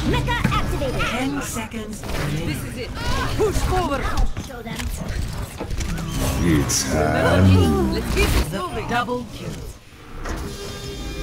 Mecha activated. 10 seconds. This is it. Push forward. Show them. It's Let's keep this The moving. double kill.